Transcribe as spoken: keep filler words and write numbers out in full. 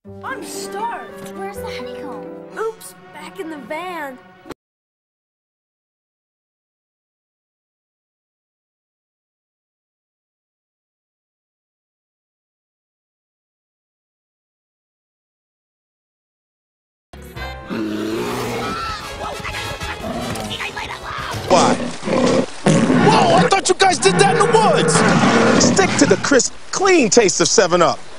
I'm starved. Where's the honeycomb? Oops, back in the van. Why? Whoa, I thought you guys did that in the woods! Stick to the crisp, clean taste of seven up.